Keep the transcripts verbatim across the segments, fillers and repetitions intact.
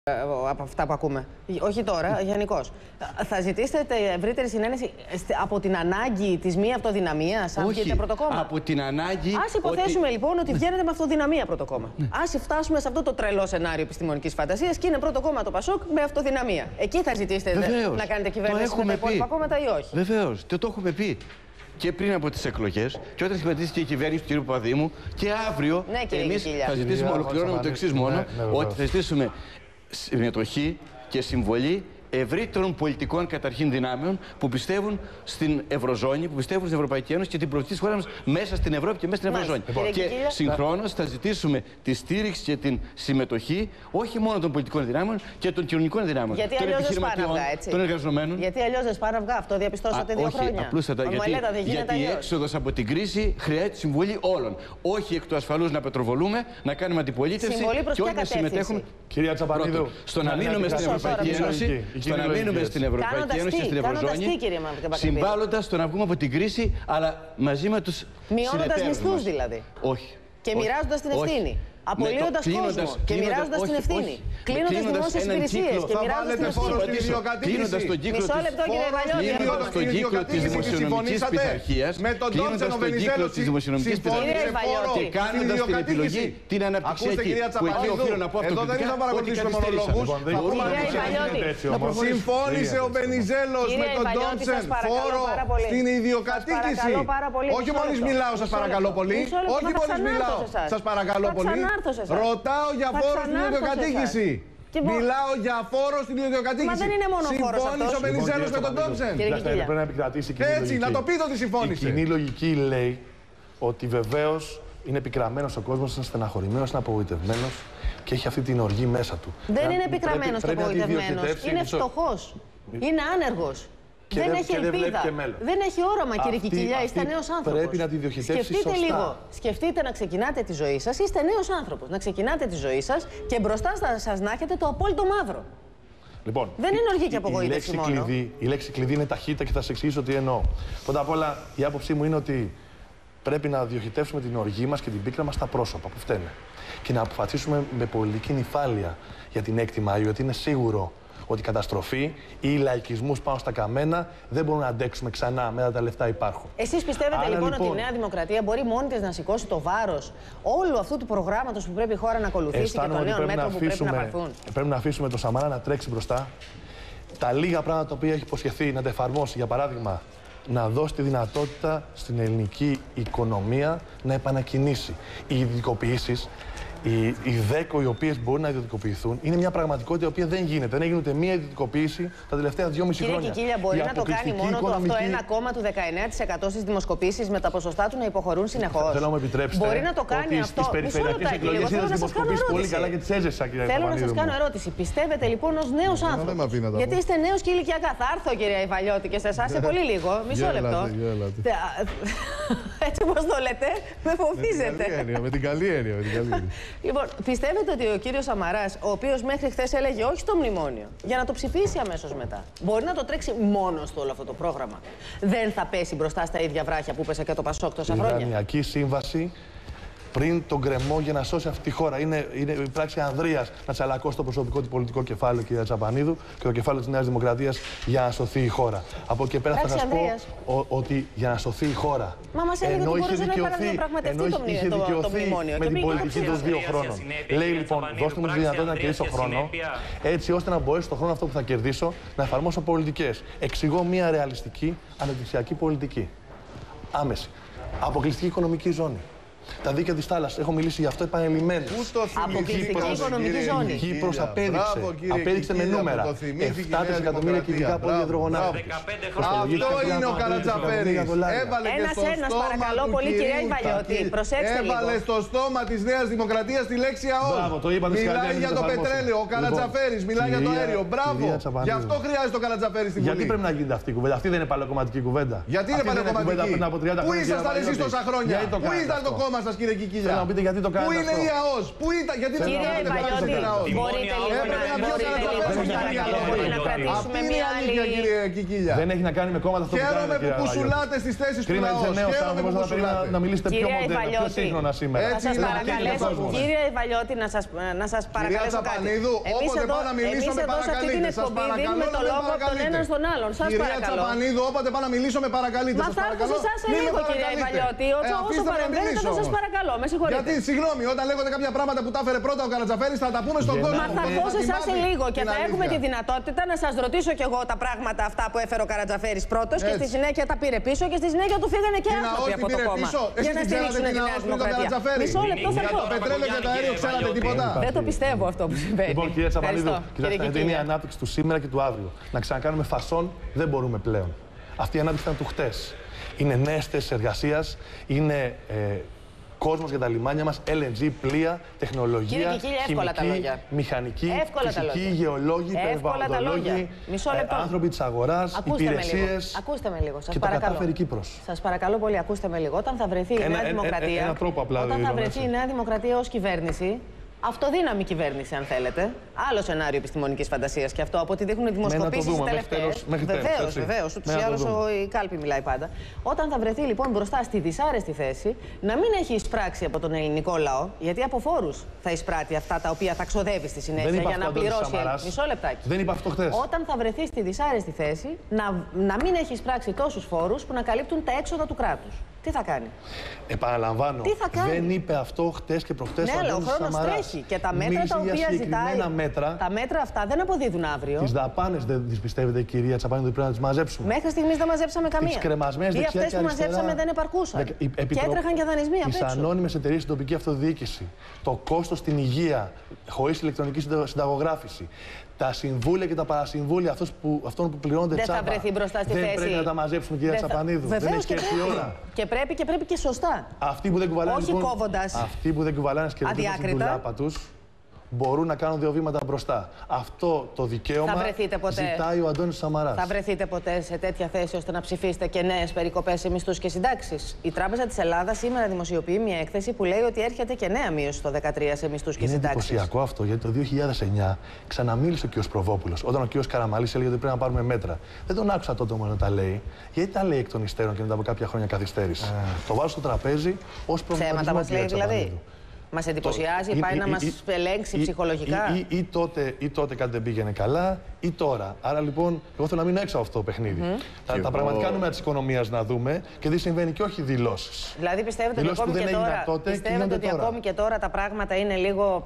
από αυτά που ακούμε. Όχι τώρα, γενικώς. Θα ζητήσετε ευρύτερη συνένεση από την ανάγκη της μη αυτοδυναμίας, αν βγείτε πρώτο κόμμα? Από την ανάγκη. Ας υποθέσουμε ότι... λοιπόν ότι βγαίνετε με αυτοδυναμία πρώτο κόμμα. Ναι. Ας φτάσουμε σε αυτό το τρελό σενάριο επιστημονικής φαντασίας και είναι πρώτο κόμμα το Πασόκ με αυτοδυναμία. Εκεί θα ζητήσετε Βεβαίως. να κάνετε κυβέρνηση με τα υπόλοιπα κόμματα ή όχι? Βεβαίως. Το, το έχουμε πει. Και πριν από τις εκλογές, και όταν σχηματίστηκε η κυβέρνηση του κ. Παπαδήμου, και αύριο ναι, εμείς θα ζητήσουμε, ολοκληρώνουμε το εξής μόνο, ναι, ναι, ότι θα ζητήσουμε συμμετοχή και συμβολή ευρύτερων πολιτικών καταρχήν δυνάμεων που πιστεύουν στην Ευρωζώνη, που πιστεύουν στην Ευρωπαϊκή Ένωση και την προοπτική της χώρας μας μέσα στην Ευρώπη και μέσα στην Ευρωζώνη. Λοιπόν, και συγχρόνως θα ζητήσουμε τη στήριξη και την συμμετοχή όχι μόνο των πολιτικών δυνάμεων και των κοινωνικών δυνάμεων. Γιατί αλλιώς δεν σπάνε αυγά, έτσι. Των εργαζομένων. Γιατί αλλιώς δεν σπάνε αυγά, αυτό διαπιστώσατε Α, δύο όχι, χρόνια. Απλούστατα, γιατί, Μαλέτα, γιατί η έξοδος από την κρίση χρειάζεται συμβολή όλων. Όχι εκ του ασφαλούς να πετροβολούμε, να κάνουμε αντιπολίτευση και όχι να συμμετέχουμε. Κυρία Τσαπανίδου, στο να μείνουμε στην Ευρωπαϊκή Ένωση, στο να μείνουμε στην Ευρωπαϊκή Ένωση και στην Ευρωζώνη, συμβάλλοντας στο να βγούμε από την κρίση, αλλά μαζί με τους συνεταίρους μας. Μειώνοντας μισθούς δηλαδή. Όχι. Και μοιράζοντας την ευθύνη. Απολύοντας κόσμο και μοιράζοντας την ευθύνη. Κλείνοντας δημόσιες υπηρεσίες και μοιράζοντας την ευθύνη. Κλείνοντας τον κύκλο της δημοσιονομικής πειθαρχίας, κλείνοντας τον κύκλο της δημοσιονομικής πειθαρχίας και κάνοντας την επιλογή την αναπτυξιακή. Που εκεί οφείλω να πω αυτοκριτικά ότι καθυστερήσαμε. Συμφώνησε ο Βενιζέλος με τον Τζόνσεν φόρο στην ιδιοκατοίκηση. Όχι μόλις μιλάω, σας παρακαλώ πολύ. Όχι μόλις μιλάω, σας παρακαλώ πολύ. Ρωτάω για φόρο στην ιδιοκατοίκηση. Μιλάω για φόρο στην ιδιοκατοίκηση. Μα δεν είναι μόνο φόρος αυτός. Συμφώνησε ο Βενιζέλος με τον Τόμψεν. Πρέπει να επικρατήσει κοινή λογική. Έτσι, να το πείτε ότι συμφώνησε. Η κοινή λογική λέει ότι βεβαίως είναι επικραμμένος ο κόσμος, είναι στεναχωρημένος, είναι απογοητευμένος και έχει αυτή την οργή μέσα του. Δεν είναι επικραμμένος και απογοητευμένος. Είναι φτωχός. Είναι άνεργος. Και δεν δε, έχει ελπίδα. Δεν, δεν έχει όραμα, κύριε Κικιλιά. Είστε νέος άνθρωπος. Πρέπει να τη διοχετεύσει Σκεφτείτε σωστά. λίγο. Σκεφτείτε να ξεκινάτε τη ζωή σας. Είστε νέος άνθρωπος. Να ξεκινάτε τη ζωή σας και μπροστά σας να έχετε το απόλυτο μαύρο. Λοιπόν, δεν είναι οργή και απογοήτευση η, η, μόνο. Κλειδί, η λέξη κλειδί είναι ταχύτητα και θα σα εξηγήσω τι εννοώ. Πρώτα απ' όλα, η άποψή μου είναι ότι πρέπει να διοχετεύσουμε την οργή μας και την πίκρα μας στα πρόσωπα που φταίνε. Και να αποφασίσουμε με πολιτική νυφάλια για την έκτη Μαΐου, γιατί είναι σίγουρο ότι η καταστροφή ή οι λαϊκισμούς πάνω στα καμένα δεν μπορούν να αντέξουμε ξανά. Μετά τα λεφτά υπάρχουν. Εσείς πιστεύετε Άρα, λοιπόν, λοιπόν ότι η Νέα Δημοκρατία μπορεί μόνη της να σηκώσει το βάρος όλου αυτού του προγράμματος που πρέπει η χώρα να ακολουθήσει και των νέων μέτρων που πρέπει να πάρθουν? Πρέπει να αφήσουμε το Σαμαρά να τρέξει μπροστά. Τα λίγα πράγματα τα οποία έχει υποσχεθεί να τα εφαρμόσει, για παράδειγμα, να δώσει τη δυνατότητα στην ελληνική οικονομία να επανακινήσει. Οι ιδιωτικοποιήσεις, οι, οι δέκο οι οποίες μπορούν να ιδιωτικοποιηθούν, είναι μια πραγματικότητα η οποία δεν γίνεται. Δεν έγινε ούτε μία ιδιωτικοποίηση τα τελευταία δυόμιση χρόνια. Κύριε Κικίλια, μπορεί να το κάνει μόνο οικονομική... το αυτό ένα κόμμα του δεκαεννέα τοις εκατό στις δημοσκοπήσεις με τα ποσοστά του να υποχωρούν συνεχώς? Θέλω να μου επιτρέψετε. Μπορεί να το κάνει αυτό. Στις περιφερειακές εκλογές είδα τις δημοσκοπήσεις πολύ καλά και τις έζησα, κύριε Θέλω να σας κάνω ερώτηση. Πιστεύετε λοιπόν ως νέος άνθρωπος? Γιατί είστε νέος και ηλικιακά. Θα έρθω, κυρία Ιβαλιώτη, και σε εσάς σε πολύ λίγο. Μισό λεπτό. Έτσι όπως το λέτε, με φοβίζετε. Με την καλή έννοια. Λοιπόν, πιστεύετε ότι ο κύριος Σαμαράς, ο οποίος μέχρι χθες έλεγε όχι στο μνημόνιο, για να το ψηφίσει αμέσως μετά, μπορεί να το τρέξει μόνος του όλο αυτό το πρόγραμμα? Δεν θα πέσει μπροστά στα ίδια βράχια που πέσε και το Πασόκ τόσα χρόνια? Η Δανειακή Σύμβαση πριν τον κρεμό για να σώσει αυτή τη χώρα. Είναι, είναι η πράξη Ανδρείας να τσαλακώσει το προσωπικό του πολιτικό κεφάλαιο, κυρία Τσαπανίδου, και το κεφάλαιο της Νέας Δημοκρατίας για να σωθεί η χώρα. Από εκεί πέρα θα σας πω ο, ότι για να σωθεί η χώρα. Μα μας έλεγε ότι μπορούσε να επαναδιαπραγματευτεί το, είχε το, το, το μνημόνιο. Με την πολιτική των δύο χρόνων. Λέει λοιπόν, δώστε μου τη δυνατότητα να κερδίσω χρόνο, έτσι ώστε να μπορέσω το χρόνο αυτό που θα κερδίσω να εφαρμόσω πολιτικές. Εξηγώ μια ρεαλιστική αναπτυξιακή πολιτική. Άμεση. Αποκλειστική οικονομική ζώνη. Τα δίκαια της θάλασσας. Έχω μιλήσει γι' αυτό επανειλημμένως. Αποκλειστική οικονομική ζώνη. Η Κύπρος απέδειξε. Απέδειξε με νούμερα. επτά δισεκατομμύρια κυβικά πόδια υδρογοναύτης. Αυτό είναι ο Καρατζαφέρης. Ένας-ένας, παρακαλώ πολύ, κυρία Ιβαλιώτη. Προσέξτε λίγο. Έβαλε στο στόμα της Νέας Δημοκρατίας τη λέξη ΑΟΣ. Μιλάει για το πετρέλαιο. Ο Καρατζαφέρης μιλάει για το αέριο. Μπράβο. Γι' αυτό χρειάζεται ο Καρατζαφέρης στην Βουλή. Γιατί πρέπει να γίνεται αυτή η κουβέντα? Αυτή δεν είναι παλαιοκομματική κουβέντα. Γιατί είναι παλαιοκομματική? Πού ήσασταν εσείς τόσα χρόνια? Πού ήταν το κόμμα σας, κύριε Κικίλια? Θέλω να πείτε γιατί το κάνετε. Πού είναι η ΑΟΣ? Πού ήταν? Γιατί δεν Κύριε Ιβαλιώτη, μπορείτε λίγο να κρατήσουμε μια άλλη. Κύριε Κικίλια. Δεν έχει να κάνει με κόμματα αυτό που κάνετε. Χαίρομαι που πουσουλάτε στις θέσεις του λαού. Χαίρομαι που πουσουλάτε. Να μιλήσετε πιο μοντέρνα, πιο σύγχρονα σήμερα. Θα σας παρακαλέσω, κύριε Ιβαλιώτη, να σας παρακαλέσω κάτι. Εμείς εδώ σε αυτή την εκπομπή δίνουμε το λόγο από τον έναν στον άλλον. Σας κυρία παρακαλώ. Τσαπανίδου, όποτε πάω να μιλήσω με παρακαλείτε. Μα θα έρθω σε εσάς σε λίγο, κύριε Ιβαλιώτη. Όσο παρεμβαίνετε θα σας παρακαλώ. Με συγχωρείτε. Γιατί, συγγνώμη, όταν λέγονται κάποια πράγματα που τα έφερε πρώτα ο Καρατζαφέρης θα τα πούμε στον κόσμο. Μα θα έρθω σε εσάς σε λίγο και θα έχουμε τη δυνατότητα να σας ρωτήσω κι εγώ τα πράγματα αυτά που έφερε ο Καρατζαφέρης πρώτος και στη συνέχεια τα πήρε πίσω και στη συνέχεια του φύγανε και άνθρωποι από το κόμμα. Για να στηρίξουν τη Νέα Δημοκρατία. Μισό λεπτό θα πω. Το πετρέλαιο και το αέριο ξέρατε τίποτα. Δεν το πιστεύω αυτό που συμβαίνει. Λοιπόν, κύριε Τσαπανίδου, κοιτάξτε, είναι η ανάπτυξη του σήμερα και του αύριο. Να ξανακάνουμε φασόν δεν μπορούμε πλέον. Αυτή η ανάπτυξη ήταν του χτες. Είναι νέες θέσεις εργασίας, είναι ε, κόσμος για τα λιμάνια μας, ελ εν τζι, πλοία, τεχνολογία, χημική, μηχανική, εύκολα φυσική, γεωλόγοι, περιβαλλοντολόγοι, ε, άνθρωποι της αγοράς, υπηρεσίες. Ακούστε με λίγο. Σας και παρακαλώ. το κατάφερε Κύπρος. Σας παρακαλώ πολύ, ακούστε με λίγο. Όταν θα βρεθεί η Νέα Δημοκρατία, ένα τρόπο απλά όταν θα βρεθεί η Νέα Δημοκρατία ως κυβέρνηση, αυτοδύναμη κυβέρνηση, αν θέλετε. Άλλο σενάριο επιστημονικής φαντασίας και αυτό από ό,τι δείχνουν οι δημοσκοπήσεις τις τελευταίες. Βεβαίως, βεβαίως. Ούτως ή άλλως η κάλπη μιλάει πάντα. Όταν θα βρεθεί λοιπόν μπροστά στη δυσάρεστη θέση, να μην έχει εισπράξει από τον ελληνικό λαό, γιατί από φόρους θα εισπράττει αυτά τα οποία θα ξοδεύει στη συνέχεια για να πληρώσει. Μισό λεπτάκι. Δεν είπα αυτό χθες. Όταν θα βρεθεί στη δυσάρεστη θέση, να, να μην έχει εισπράξει τόσους φόρους που να καλύπτουν τα έξοδα του κράτους. Τι θα κάνει. Επαναλαμβάνω. Τι θα κάνει. Δεν είπε αυτό χτες και προχτές. Ναι, αλλά ο χρόνος τρέχει. Και τα μέτρα τα οποία ζητάει. Μέτρα, τα μέτρα αυτά δεν αποδίδουν αύριο. Τις δαπάνες δεν τις πιστεύετε, κυρία Τσαπανίδου, ότι πρέπει να τις μαζέψουμε. Μέχρι στιγμής δεν μαζέψαμε καμία. Τις κρεμασμένες ή δεξιά αυτές που μαζέψαμε δεν επαρκούσαν. Δεκα... Επιτρο... Και έτρεχαν και δανεισμοί απ' έξω. Τις ανώνυμες εταιρείες στην τοπική αυτοδιοίκηση. Το κόστος στην υγεία χωρίς ηλεκτρονική συνταγογράφηση. Τα συμβούλια και τα παρασυμβούλια που, αυτών που πληρώνονται δεν τσάμπα. Δεν θα βρεθεί μπροστά στη δεν θέση. Πρέπει να τα μαζέψουμε, κυρία θα... Τσαπανίδου. Βεβαίως δεν έχει και, έρθει η ώρα. Και πρέπει και πρέπει και σωστά. Αυτοί που δεν κουβαλάνε, όχι λοιπόν, κόβοντας. Αυτοί που δεν κουβαλάνε σκεφτούν την τουλάπα τους, μπορούν να κάνουν δύο βήματα μπροστά. Αυτό το δικαίωμα ζητάει ο Αντώνης Σαμαράς. Θα βρεθείτε ποτέ σε τέτοια θέση ώστε να ψηφίσετε και νέες περικοπές σε μισθούς και συντάξεις? Η Τράπεζα της Ελλάδας σήμερα δημοσιοποιεί μια έκθεση που λέει ότι έρχεται και νέα μείωση το δεκατρία σε μισθούς και συντάξεις. Είναι εντυπωσιακό αυτό, γιατί το δύο χιλιάδες εννιά ξαναμίλησε ο κ. Προβόπουλος, όταν ο κ. Καραμαλής έλεγε ότι πρέπει να πάρουμε μέτρα. Δεν τον άκουσα τότε όμως να τα λέει. Γιατί τα λέει εκ των υστέρων και μετά από κάποια χρόνια καθυστέρηση. Uh. Το βάζω στο τραπέζι ως προβληματισμό. Ψέματα μας λέει δηλαδή. Μας εντυπωσιάζει, πάει να μας ελέγξει ψυχολογικά. Ή, ή, ή, τότε, ή τότε κάτι δεν πήγαινε καλά, ή τώρα. Άρα λοιπόν, εγώ θέλω να μείνω έξω από αυτό το παιχνίδι. Mm. Τα, τα πραγματικά νούμερα της οικονομίας να δούμε και τι συμβαίνει και όχι δηλώσεις. Δηλαδή πιστεύετε δηλώσεις ότι, ακόμη και, τώρα, τότε πιστεύετε ότι τώρα. ακόμη και τώρα τα πράγματα είναι λίγο,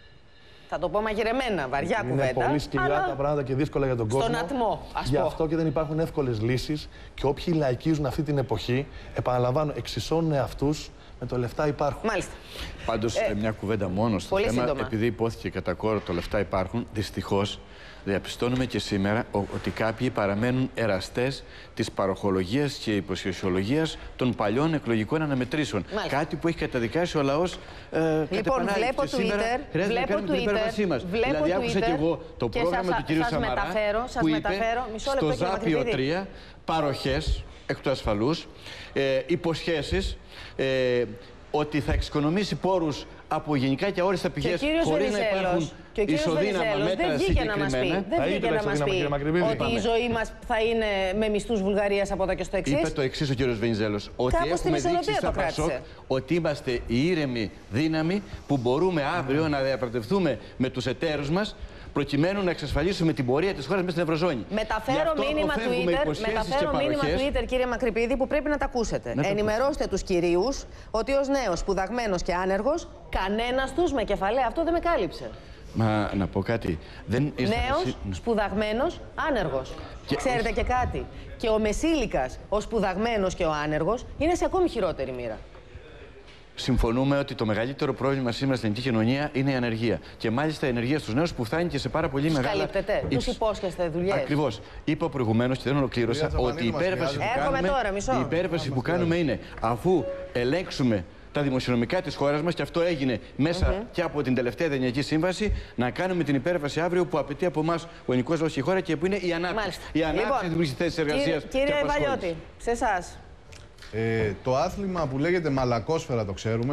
θα το πω μαγειρεμένα, βαριά είναι κουβέντα. Είναι πολύ σκληρά αλλά... τα πράγματα και δύσκολα για τον κόσμο. Στον ατμό, ας Γι' πω. αυτό και δεν υπάρχουν εύκολες λύσεις και όποιοι λαϊκίζουν αυτή την εποχή, επαναλαμβάνω, εξισώνουν εαυτούς με το λεφτά υπάρχουν. Μάλιστα. Πάντως, ε, μια κουβέντα μόνο στο θέμα, σύντομα. επειδή υπόθηκε κατά κόρο το λεφτά υπάρχουν, δυστυχώς διαπιστώνουμε και σήμερα ότι κάποιοι παραμένουν εραστές της παροχολογίας και υποσχεσιολογίας των παλιών εκλογικών αναμετρήσεων. Μάλιστα. Κάτι που έχει καταδικάσει ο λαός ε, λοιπόν, κατ' βλέπω Twitter, βλέπω να κάνουμε την υπέρβασή μας. Δηλαδή, άκουσα και εγώ το πρόγραμμα του κ. Σαμαρά μεταφέρω, που είπε μεταφέρω, στο Ζάπιο τρία παροχές εκ του ασφαλούς, ε, υποσχέσεις, ε, ότι θα εξοικονομήσει πόρους από γενικά και αόριστα πηγές χωρίς να υπάρχουν ισοδύναμα μέτρα συγκεκριμένα. Δεν βγήκε να μας πει ότι η ζωή μας θα είναι με μισθούς Βουλγαρίας από εδώ και στο εξής. Είπε το εξής ο κύριος Βενιζέλος, ότι έχουμε δείξει στα Πασόκ ότι είμαστε η ήρεμη δύναμη που μπορούμε αύριο να διαπραγματευτούμε με τους εταίρους μας προκειμένου να εξασφαλίσουμε την πορεία της χώρας μέσα στην Ευρωζώνη. Μεταφέρω μήνυμα Twitter, μεταφέρω μήνυμα Twitter, κύριε Μακρυπίδη, που πρέπει να τα ακούσετε. Να Ενημερώστε τους κυρίους ότι ως νέος, σπουδαγμένος και άνεργος, κανένας τους με κεφαλαία αυτό δεν με κάλυψε. Μα να πω κάτι. Δεν νέος, εσύ... σπουδαγμένος, άνεργος. Και... Ξέρετε και κάτι. Και ο μεσήλικας, ο σπουδαγμένος και ο άνεργος, είναι σε ακόμη χειρότερη μοίρα. Συμφωνούμε ότι το μεγαλύτερο πρόβλημα σήμερα στην ελληνική κοινωνία είναι η ανεργία. Και μάλιστα η ανεργία στους νέους που φτάνει και σε πάρα πολύ μεγάλα. Καλύπτεται. Τους υπόσχεστε δουλειές. Ακριβώς. Είπα προηγουμένως και δεν ολοκλήρωσα ότι η υπέρβαση που κάνουμε, τώρα, η υπέρβαση που κάνουμε είναι αφού ελέγξουμε τα δημοσιονομικά της χώρας μας, και αυτό έγινε μέσα mm-hmm. και από την τελευταία Δανειακή Σύμβαση, να κάνουμε την υπέρβαση αύριο που απαιτεί από εμάς ο ελληνικός λαός και η χώρα και που είναι η ανάπτυξη. Μάλιστα. Η ανάπτυξη λοιπόν, δημιουργεί θέσεις εργασίας. Κύριε Ιβαλιώτη, σε εσάς. Ε, το άθλημα που λέγεται μαλακόσφαιρα το ξέρουμε.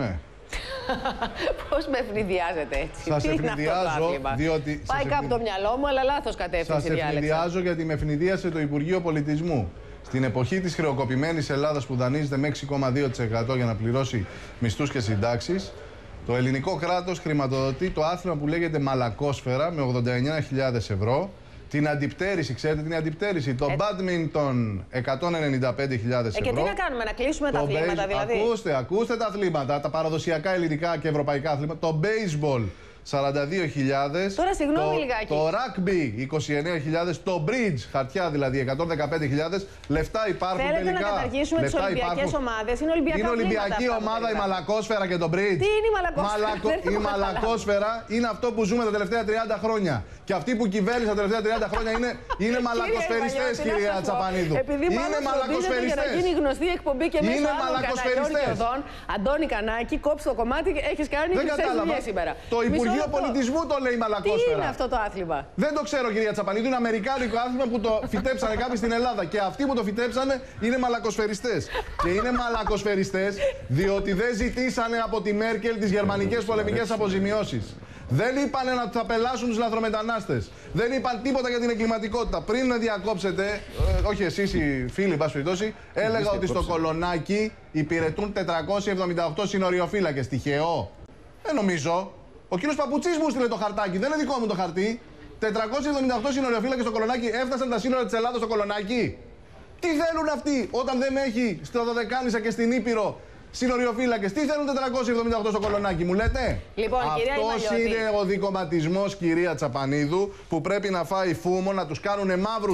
Πώς με ευνηδιάζετε έτσι? Σας Τι ευνηδιάζω, διότι... Πάει κάπου το μυαλό μου, αλλά λάθος κατεύθυνση διάλεξα. Σας ευνηδιάζω γιατί με ευνηδίασε το Υπουργείο Πολιτισμού. Στην εποχή της χρεοκοπημένης Ελλάδας που δανείζεται με έξι κόμμα δύο τοις εκατό για να πληρώσει μισθούς και συντάξεις, το ελληνικό κράτος χρηματοδοτεί το άθλημα που λέγεται Μαλακόσφαιρα με ογδόντα εννέα χιλιάδες ευρώ. Την αντιπτέρηση, ξέρετε την αντιπτέρηση, το μπάντμιντον ε... εκατόν ενενήντα πέντε χιλιάδες ευρώ. Ε, και τι να κάνουμε, να κλείσουμε τα αθλήματα δηλαδή? Ακούστε, ακούστε τα αθλήματα, τα παραδοσιακά ελληνικά και ευρωπαϊκά αθλήματα. Το baseball σαράντα δύο χιλιάδες. Τώρα συγγνώμη το, λιγάκι. Το rugby είκοσι εννέα χιλιάδες. Το bridge, χαρτιά δηλαδή, εκατόν δεκαπέντε χιλιάδες. Λεφτά υπάρχουν. Θέλετε τελικά. να καταργήσουμε τις Ολυμπιακές ομάδες? Είναι Ολυμπιακά Είναι Ολυμπιακή αυτά, ομάδα αυτά, η Μαλακόσφαιρα και το bridge. Τι είναι η Μαλακόσφαιρα? Μαλακο... Η Μαλακόσφαιρα είναι αυτό που ζούμε τα τελευταία τριάντα χρόνια. Και αυτοί που κυβέρνησαν τα τελευταία τριάντα χρόνια είναι, είναι μαλακοσφαιριστές, κυρία Τσαπανίδου. Επειδή είναι μαλακοσφαιριστές. Για να γίνει γνωστή η εκπομπή και μέσα είναι άλλων καναλιών και οδών, Αντώνη Κανάκη, κόψε το κομμάτι και έχεις κάνει χρυσές δουλειές σήμερα. Το Υπουργείο Πολιτισμού το λέει Μαλακόσφαιρα. Τι είναι αυτό το άθλημα? Δεν το ξέρω, κυρία Τσαπανίδου. Είναι αμερικάνικο άθλημα που το φυτέψανε κάποιοι στην Ελλάδα. Και αυτοί που το φυτέψανε είναι μαλακοσφαιριστές. Και είναι μαλακοσφαιριστές διότι δεν ζητήσανε από τη Μέρκελ τις γερμανικές πολεμικές αποζημιώσεις. Δεν είπανε να θα πελάσουν τους λαθρομετανάστες. Δεν είπαν τίποτα για την εγκληματικότητα. Πριν με διακόψετε, ε, όχι εσείς οι φίλοι, πάση περιπτώσει, έλεγα ότι στο Κολονάκι υπηρετούν τετρακόσιοι εβδομήντα οκτώ συνοριοφύλακες. Τυχαίο? Δεν νομίζω. Ο κύριος Παπουτσής μου στείλε το χαρτάκι, δεν είναι δικό μου το χαρτί. τετρακόσιοι εβδομήντα οκτώ συνοριοφύλακες στο Κολονάκι, έφτασαν τα σύνορα της Ελλάδας στο Κολονάκι. Τι θέλουν αυτοί όταν δεν έχει στο Δωδεκάνησα και στην Ήπειρο συνοριοφύλακες? Τι θέλουν τετρακόσιοι εβδομήντα οκτώ στο Κολονάκι, μου λέτε? Λοιπόν, αυτός είναι ο δικομματισμός, κυρία Τσαπανίδου, που πρέπει να φάει φούμο, να τους κάνουν μαύρους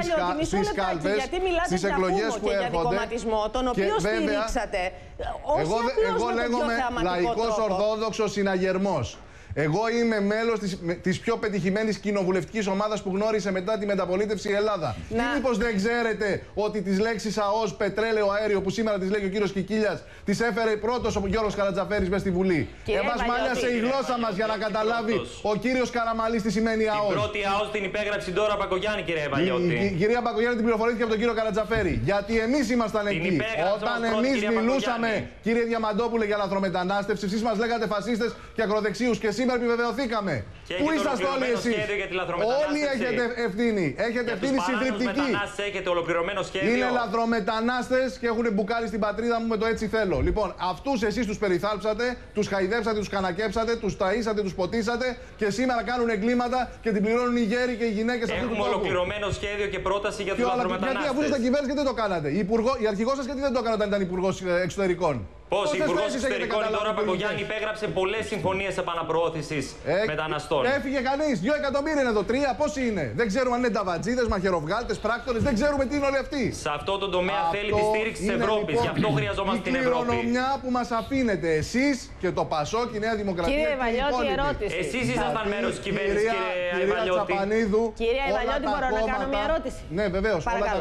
στις κάλπες, γιατί μιλάτε στις για εκλογές φούμο που και έρχονται. για δικομματισμό, τον οποίο στηρίξατε. Εγώ, εγώ λέγομαι λαϊκός ορθόδοξος συναγερμός. Εγώ είμαι μέλος της, της πιο πετυχημένης κοινοβουλευτικής ομάδας που γνώρισε μετά τη μεταπολίτευση η Ελλάδα. Να. Ή μήπως δεν ξέρετε ότι τις λέξεις ΑΟΣ, πετρέλαιο, αέριο, που σήμερα τις λέει ο κύριος Κικίλιας, τις έφερε πρώτος ο Γιώργος Καρατζαφέρης μες στη Βουλή. Εμάς μάλιασε η γλώσσα μας για να καταλάβει ο κύριος Καραμαλής τι σημαίνει ΑΟΣ. Την πρώτη ΑΟΣ την υπέγραψε τώρα Πακογιάννη, κύριε Ευαγιώτη. Η, η, η κυρία Πακογιάννη την πληροφορήθηκε από τον κύριο Καρατζαφέρη. Γιατί εμείς ήμασταν εκεί. Όταν εμείς μιλούσαμε, κύριε Διαμαντόπουλε, για λαθρομετανάστευση, εσείς μας λέγατε φασίστες και ακροδεξίους. Και σήμερα επιβεβαιωθήκαμε. Πού είσαστε όλοι εσείς? Όλοι έχετε ευθύνη. Έχετε ευθύνη συντριπτική. Έχετε ολοκληρωμένο σχέδιο. Είναι λαθρομετανάστες και έχουν μπουκάρει στην πατρίδα μου με το έτσι θέλω. Λοιπόν, αυτούς εσείς τους περιθάλψατε, τους χαϊδέψατε, τους κανακέψατε, τους ταΐσατε, τους ποτίσατε και σήμερα κάνουν εγκλήματα και την πληρώνουν οι γέροι και οι γυναίκες αυτού του τόπου. Έχουμε ολοκληρωμένο σχέδιο και πρόταση για τους λαθρομετανάστες. Γιατί αφού ήσασταν κυβέρνηση, γιατί δεν το κάνατε? Η, η αρχηγός σας γιατί δεν το έκανε όταν ήταν υπουργός εξωτερικών? Πώς η Υπουργός Εξωτερικών τώρα Πακογιάννη υπέγραψε πολλές συμφωνίες επαναπροώθησης ε, μεταναστών. Έφυγε κανείς. Δύο εκατομμύρια είναι εδώ. Τρία. Πόσοι είναι? Δεν ξέρουμε αν είναι ταβατζίδες, μαχαιροβγάλτες, πράκτορες. Δεν ξέρουμε τι είναι όλοι αυτοί. Σε αυτό το τομέα αυτό θέλει τη στήριξη της Ευρώπης. Λοιπόν, γι' αυτό χρειαζόμαστε την Ευρώπη. Η κληρονομιά που μας αφήνετε εσείς και το Πασόκ, η Νέα Δημοκρατία. Κύριε Ευαγιώτη, ερώτηση. Εσείς ήσασταν μέρος της κυβέρνησης, κύριε Ευαγιώτη. Κύριε Ευαγιώτη, μπορώ να κάνω μια ερώτηση? Ναι, βεβαίως.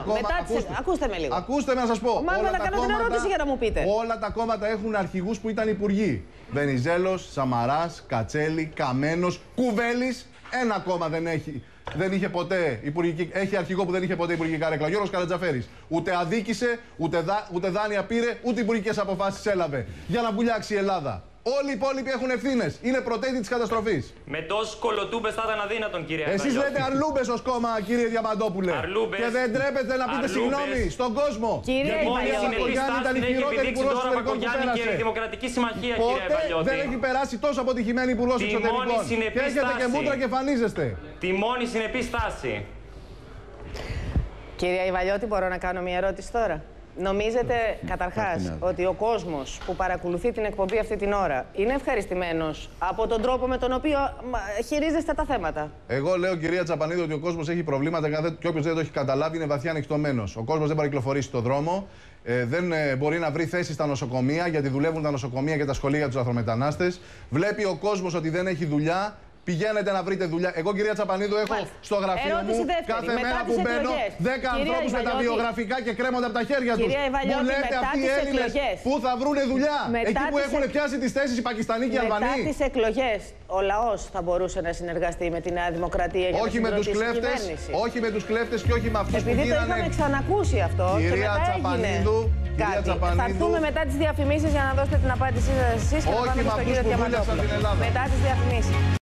Ακούστε με λίγο. Ακούστε με να σας πω. Μάλλον να κάνω την ερώτηση για να μου πείτε. Όλα τα κόμματα έχουν αρχηγούς που ήταν υπουργοί. Βενιζέλος, Σαμαράς, Κατσέλη, Καμένος, Κουβέλης. Ένα κόμμα δεν έχει. Δεν είχε ποτέ υπουργική. Έχει αρχηγό που δεν είχε ποτέ υπουργικά ρέκλα. Γιώργος Καρατζαφέρης. Ούτε αδίκησε, ούτε, δα, ούτε δάνεια πήρε, ούτε υπουργικές αποφάσεις έλαβε. Για να βουλιάξει η Ελλάδα. Όλοι οι υπόλοιποι έχουν ευθύνες. Είναι πρωτέτη της καταστροφής. Με τόσους κολοτούμπες θα ήταν αδύνατον, κύριε Ευαγιώτη. Εσείς λέτε αρλούμπες ως κόμμα, κύριε Διαμαντόπουλε. Αρλούμπες. Και δεν τρέπετε να πείτε συγγνώμη στον κόσμο. Κύριε Ευαγιώτη, ήταν η χειρότερη υπουργός εξωτερικών που πέρασε. Και η Δημοκρατική Συμμαχία, Ποτέ κύριε Ευαγιώτη. δεν έχει περάσει τόσο αποτυχημένη υπουργός εξωτερικών. Και έχετε και μούτρα και εμφανίζεστε. Τη μόνη συνεπή στάση. Κύριε Ιβαλιώτη, μπορώ να κάνω μια ερώτηση τώρα? Νομίζετε, καταρχάς, ότι ο κόσμος που παρακολουθεί την εκπομπή αυτή την ώρα είναι ευχαριστημένος από τον τρόπο με τον οποίο χειρίζεστε τα θέματα? Εγώ λέω, κυρία Τσαπανίδου, ότι ο κόσμος έχει προβλήματα και όποιος δεν το έχει καταλάβει είναι βαθιά ανοιχτωμένος. Ο κόσμος δεν παρακυκλοφορεί στον δρόμο, ε, δεν ε, μπορεί να βρει θέση στα νοσοκομεία, γιατί δουλεύουν τα νοσοκομεία και τα σχολεία για τους λαθρομετανάστες. Βλέπει ο κόσμος ότι δεν έχει δουλειά. πηγαίνετε να βρείτε δουλειά. Εγώ, κυρία Τσαπανίδου, έχω Μάλιστα. στο γραφείο Ερώτηση μου δεύτερη. κάθε Μετά μέρα που μπαίνω δέκα ανθρώπους με τα βιογραφικά και κρέμονται από τα χέρια τους. Μου λέτε αυτοί οι Έλληνες πού θα βρούνε δουλειά. Μετά εκεί που έχουν εκ... πιάσει τις θέσεις οι Πακιστανοί και οι Αλβανοί. Μετά τις εκλογές, ο λαός θα μπορούσε να συνεργαστεί με τη Νέα Δημοκρατία για όχι να με τους κλέφτες, όχι με τους κλέφτες και όχι με αυτούς που γίνανε. Επειδή το είχαμε ξανακούσει αυτό και μετά έγινε κάτι. Θα έρθουμε μετά τις διαφημίσεις για να δώσετε την απάντησή σας εσείς και να πάμε στον κύριο Διαμαντόπουλο. Μετά τις διαφημίσεις.